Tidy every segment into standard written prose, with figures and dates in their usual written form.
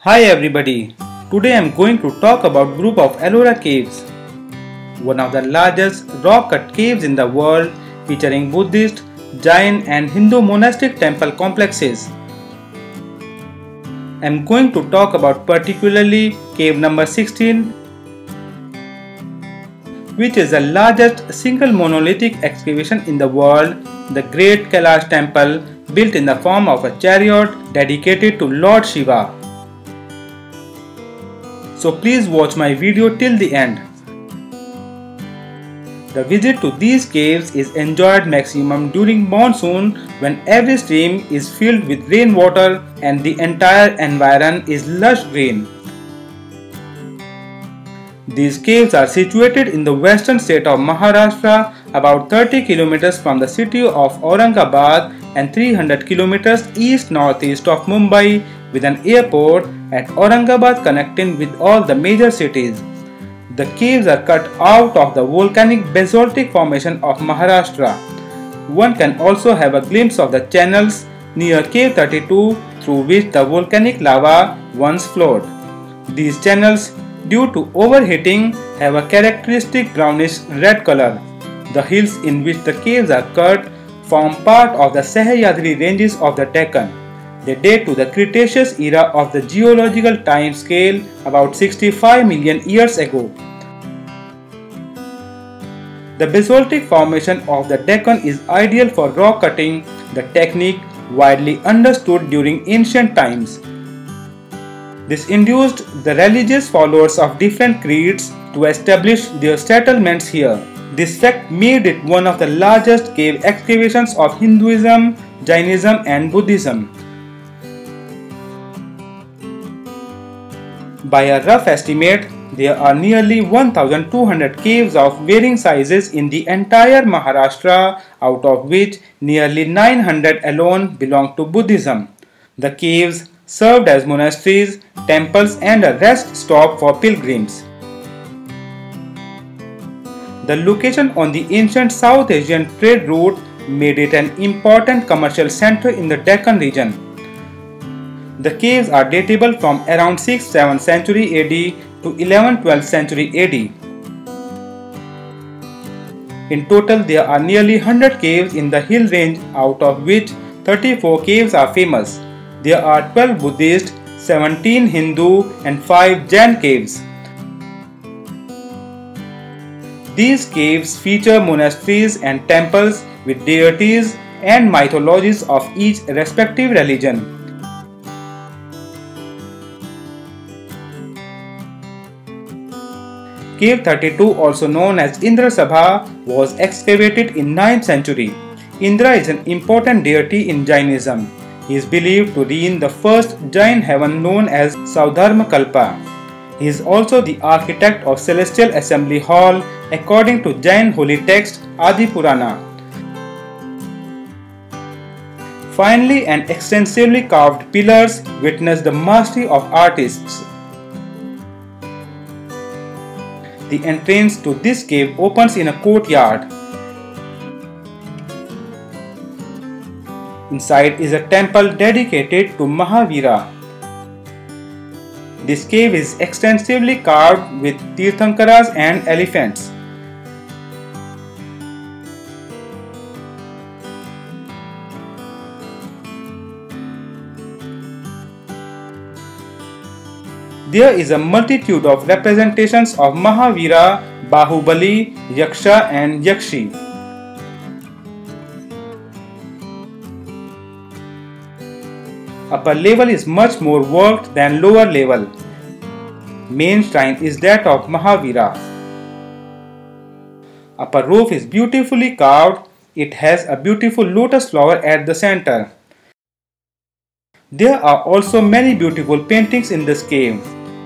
Hi everybody, today I am going to talk about group of Ellora caves, one of the largest rock-cut caves in the world featuring Buddhist, Jain and Hindu monastic temple complexes. I am going to talk about particularly cave number 16, which is the largest single monolithic excavation in the world, the Great Kailash Temple built in the form of a chariot dedicated to Lord Shiva. So please watch my video till the end. The visit to these caves is enjoyed maximum during monsoon when every stream is filled with rainwater and the entire environment is lush green. These caves are situated in the western state of Maharashtra, about 30 kilometers from the city of Aurangabad and 300 kilometers east-northeast of Mumbai, with an airport at Aurangabad connecting with all the major cities. The caves are cut out of the volcanic basaltic formation of Maharashtra. One can also have a glimpse of the channels near Cave 32 through which the volcanic lava once flowed. These channels, due to overheating, have a characteristic brownish red color. The hills in which the caves are cut form part of the Sahyadri ranges of the Deccan. They date to the Cretaceous era of the geological time scale, about 65 million years ago. The basaltic formation of the Deccan is ideal for rock cutting, the technique widely understood during ancient times. This induced the religious followers of different creeds to establish their settlements here. This fact made it one of the largest cave excavations of Hinduism, Jainism and Buddhism. By a rough estimate, there are nearly 1,200 caves of varying sizes in the entire Maharashtra, out of which nearly 900 alone belong to Buddhism. The caves served as monasteries, temples and a rest stop for pilgrims. The location on the ancient South Asian trade route made it an important commercial center in the Deccan region. The caves are datable from around 6th-7th century AD to 11th-12th century AD. In total, there are nearly 100 caves in the hill range, out of which 34 caves are famous. There are 12 Buddhist, 17 Hindu and 5 Jain caves. These caves feature monasteries and temples with deities and mythologies of each respective religion. Cave 32, also known as Indra Sabha, was excavated in 9th century. Indra is an important deity in Jainism. He is believed to reign the first Jain heaven known as Saudharmakalpa. He is also the architect of Celestial Assembly Hall according to Jain holy text Adi Purana. Finely and extensively carved pillars witness the mastery of artists. The entrance to this cave opens in a courtyard. Inside is a temple dedicated to Mahavira. This cave is extensively carved with Tirthankaras and elephants. There is a multitude of representations of Mahavira, Bahubali, Yaksha and Yakshi. Upper level is much more worked than lower level. Main shrine is that of Mahavira. Upper roof is beautifully carved. It has a beautiful lotus flower at the center. There are also many beautiful paintings in this cave.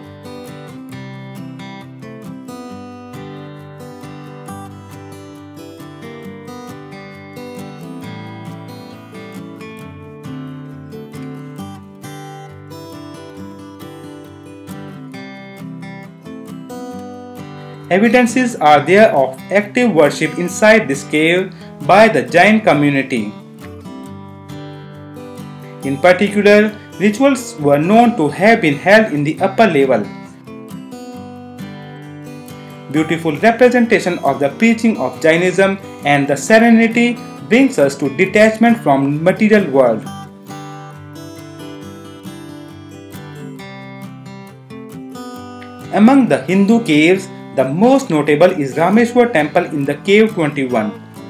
Evidences are there of active worship inside this cave by the Jain community. In particular, Rituals were known to have been held in the upper level. Beautiful representation of the preaching of Jainism and the serenity brings us to detachment from material world. Among the Hindu caves, the most notable is Rameshwar temple in the cave 21.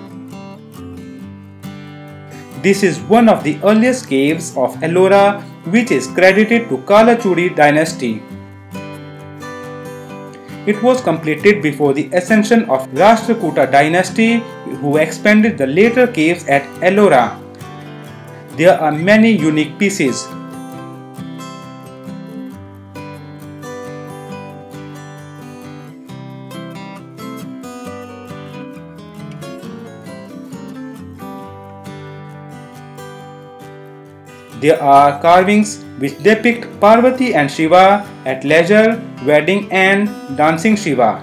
This is one of the earliest caves of Ellora, which is credited to Kalachuri dynasty. It was completed before the ascension of Rashtrakuta dynasty, who expanded the later caves at Ellora. There are many unique pieces. There are carvings which depict Parvati and Shiva at leisure, wedding and dancing Shiva.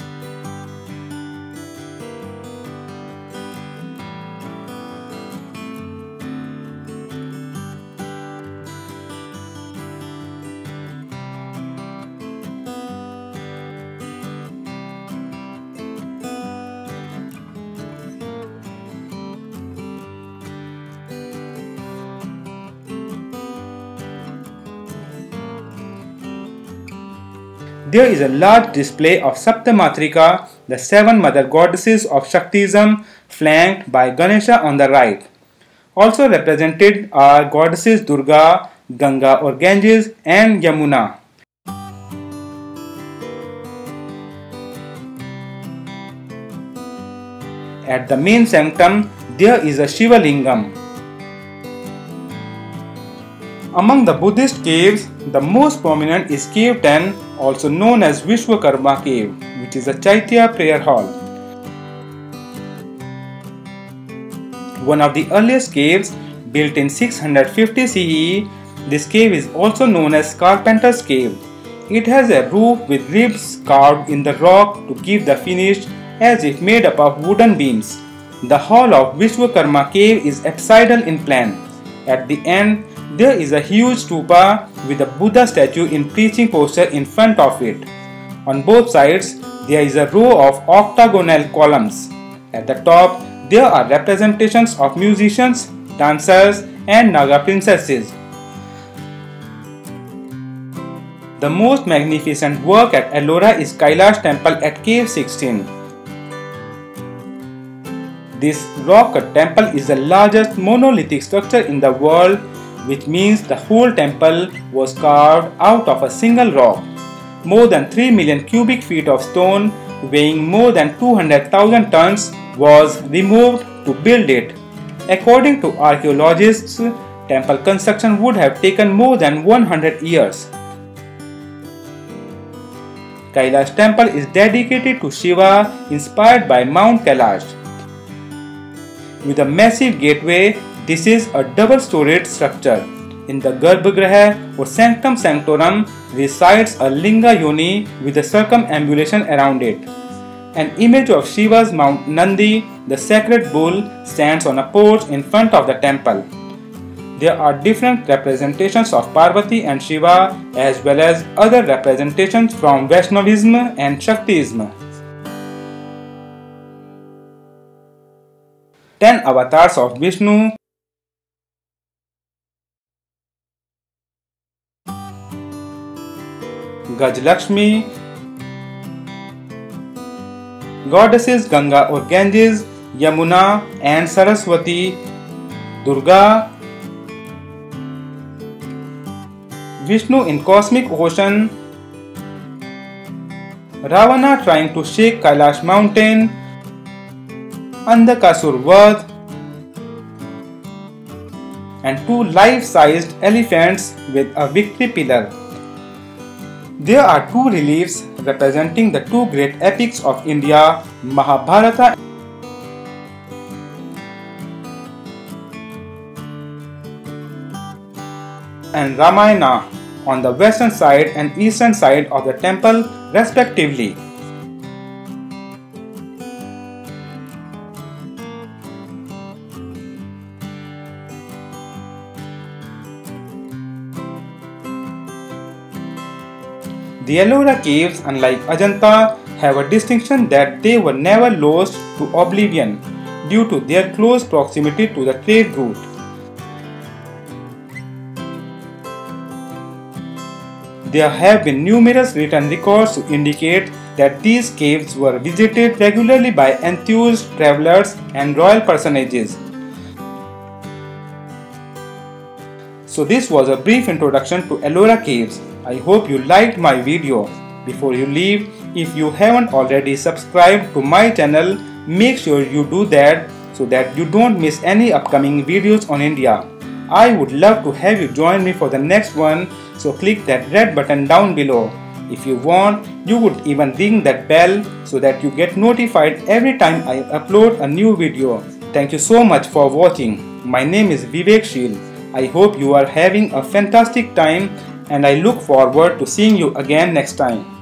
There is a large display of Saptamatrika, the 7 mother goddesses of Shaktism, flanked by Ganesha on the right. Also represented are goddesses Durga, Ganga or Ganges and Yamuna. At the main sanctum, there is a Shiva Lingam. Among the Buddhist caves, the most prominent is Cave 10, also known as Vishwakarma Cave, which is a Chaitya prayer hall. One of the earliest caves, built in 650 CE, this cave is also known as Carpenter's Cave. It has a roof with ribs carved in the rock to keep the finish as if made up of wooden beams. The hall of Vishwakarma Cave is apsidal in plan. At the end, there is a huge stupa with a Buddha statue in preaching posture in front of it. On both sides, there is a row of octagonal columns. At the top, there are representations of musicians, dancers, and Naga princesses. The most magnificent work at Ellora is Kailash Temple at Cave 16. This rock-cut temple is the largest monolithic structure in the world, which means the whole temple was carved out of a single rock. More than 3 million cubic feet of stone, weighing more than 200,000 tons, was removed to build it. According to archaeologists, temple construction would have taken more than 100 years. Kailash temple is dedicated to Shiva, inspired by Mount Kailash. With a massive gateway, this is a double-storied structure. In the Garbhagriha or Sanctum Sanctorum resides a Linga Yoni with a circumambulation around it. An image of Shiva's Mount Nandi, the sacred bull, stands on a porch in front of the temple. There are different representations of Parvati and Shiva as well as other representations from Vaishnavism and Shaktism. 10 avatars of Vishnu, Gajalakshmi, goddesses Ganga or Ganges, Yamuna and Saraswati, Durga, Vishnu in cosmic ocean, Ravana trying to shake Kailash mountain, Andhakasur Vadh, and 2 life-sized elephants with a victory pillar. There are 2 reliefs representing the 2 great epics of India, Mahabharata and Ramayana, on the western side and eastern side of the temple respectively. The Ellora caves, unlike Ajanta, have a distinction that they were never lost to oblivion due to their close proximity to the trade route. There have been numerous written records to indicate that these caves were visited regularly by enthused travelers and royal personages. So this was a brief introduction to Ellora Caves. I hope you liked my video. Before you leave, if you haven't already subscribed to my channel, make sure you do that so that you don't miss any upcoming videos on India. I would love to have you join me for the next one, so click that red button down below. If you want, you would even ring that bell so that you get notified every time I upload a new video. Thank you so much for watching. My name is Viveksheel. I hope you are having a fantastic time and I look forward to seeing you again next time.